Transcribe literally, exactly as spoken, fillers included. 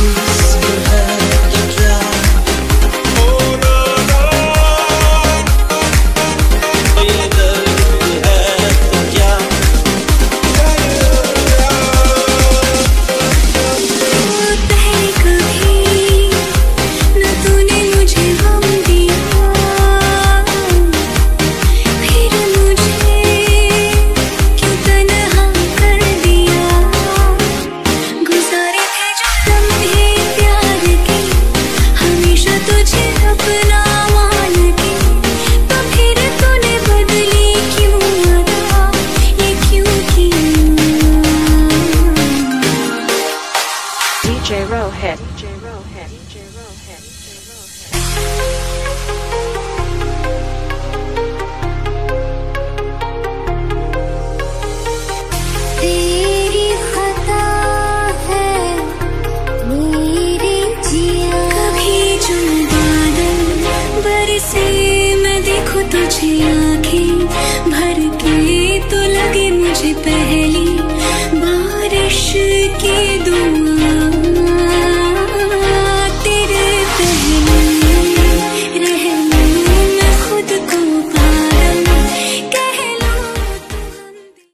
Rohit, D J Rohit, D J Rohit, D J Rohit. तेरी खता है मेरी जिया, कभी जो बादल बरसे मैं देखूं तुझे आँखें भर के, तो लगे मुझे पहली बारिश की दूर